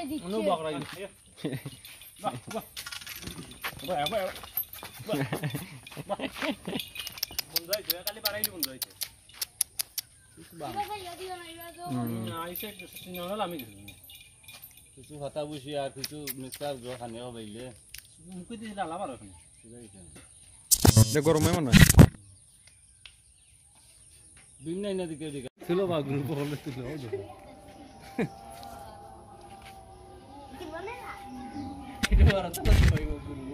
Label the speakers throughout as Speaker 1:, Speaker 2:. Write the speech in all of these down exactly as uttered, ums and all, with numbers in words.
Speaker 1: দিচ্ছে
Speaker 2: অনু বকরা দিচ্ছে বাহ বাহ বাহ বাহ বাহ বন্ধ হইছে খালি বাড়াইলি বন্ধ হইছে আইসে সিনেমা আমি কিছু কথা বুঝি আর কিছু মিস্টার জো খানে হইলে মুখে দিয়ে ডালা মারো এখন
Speaker 3: গরমে মনে হয়
Speaker 2: বিন নাই না দিকে দিকে ছিল বা গ্রুপ হলে ছিল এটা আর তো কই গ্রুপ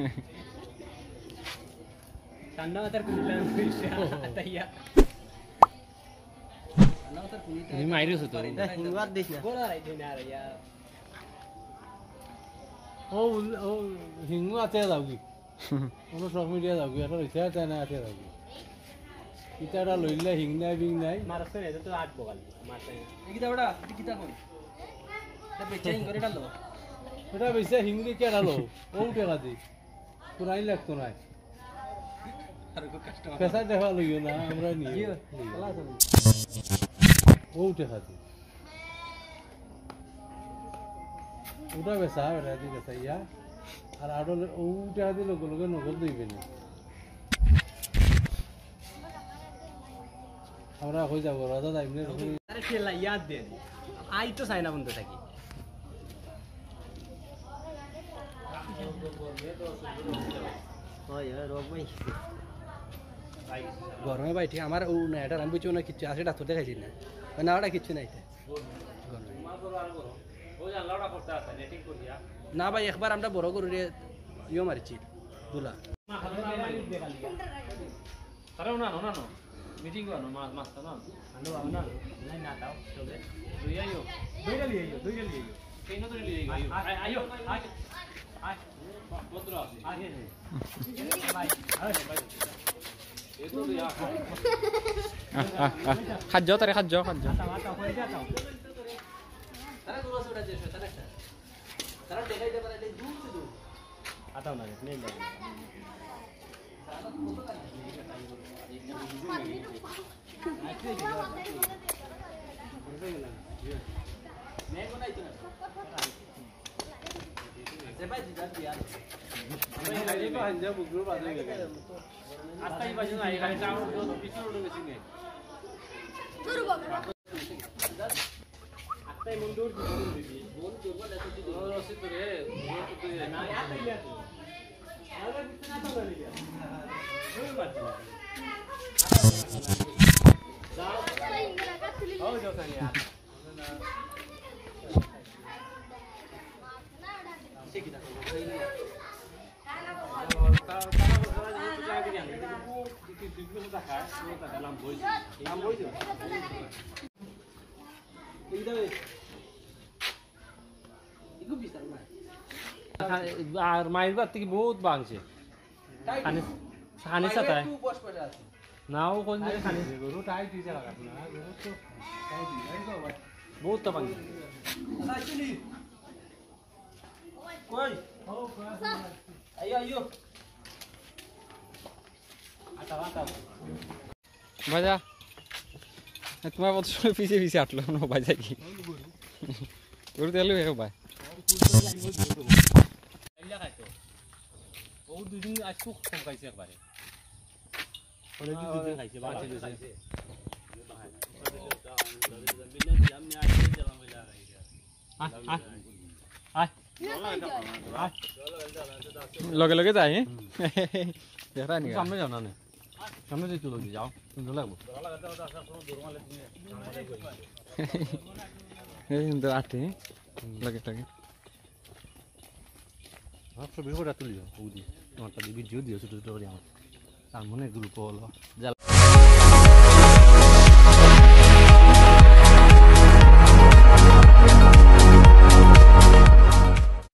Speaker 2: ঠান্ডা মাথার কুলিলাম ফিশা তাইয়া ঠান্ডা মাথার কুলিটা তুমি মাইরিস তো হিংবাদ দিছ না গোলা রাই দিনা রে यार ও ও হিংু আছে যাওগি কোনো সব মিডিয়া যাওগি এটা রিসার্চ আছে না আছে যাওগি কিতাটা লইলে হিং নাই বিং নাই মারছে রে তো আট বগাল মারছে এই কিতা বড়া এই কিতা কোন এটা বেচে হিং করে ডালো এটা বেচে হিং দিয়ে কে ডালো ও উঠে গাদি পুরাই লাগতো না कैसा देखा लियो ना हमरा नहीं वो उठे खाती उठा वैसा रहती कैसा या और आडो उठे खाती लोग लोग नगद दई बेनी हमरा हो जाबो राजा दाइमने अरे खेला याद दे आई तो साइना बंद থাকি ओए रोग भाई গরমে ভাই ঠিক আমার ও না এটা আমি বুঝি না কিছু আছে ডাক্তার দেখাইছি না না ওটা কিছু নাই না ভাই একবার আমরা বড় গরুরে ইয়ে মারছি দুলা আরে না না না মিটিং করো মাছ মাছ না আনো আনো নাই না দাও চলে দুই আইও দুইটা লিয়ে আইও দুইটা লিয়ে আইও কেন তো লিয়ে আইও আইও আয় আয় বদ্র আছে আগে ভাই আরে ভাই
Speaker 3: খাদ্য তারে খাদ্য খাদ্য
Speaker 2: आता ही बाजू नाही गाडी टावर जो पिछे उडून गेली नाही
Speaker 1: दूर बघ
Speaker 2: आता ही मुंडूर बोलून दिली बोल जोर बोल तो तो रसी तो रे बोल तो रे नाही आता लिया तू अरे कितना तो ले लिया कोई बात नहीं हो जो सानी यार शिकिता আর মাইর বাদ থেকে বহুত বাংছে খানি খানি সাথে নাও কোন দিকে খানি গরু টাইট দিছে লাগা না গরু তো টাইট দিছে বহুত তো বাংছে আসলি কই আইও আইও आता आता
Speaker 3: বাজা তোমার কত সময় পিছে পিছে আটলো না বাজা কি গরু তেল হয়ে ভাই
Speaker 2: ও দুদিন আজ খুব কম খাইছে একবারে ওরে দুদিন খাইছে বাচ্চা খাইছে
Speaker 3: লগে লগে যাই দেখা নি
Speaker 2: সামনে যাও না সামনে দিয়ে চলে যাও সুন্দর লাগবো
Speaker 3: এই সুন্দর আটে লাগে লাগে
Speaker 2: आप सभी को रात लियो वो दी नोट दी वीडियो दियो छोटे छोटे और यहाँ सामने ग्रुप वाला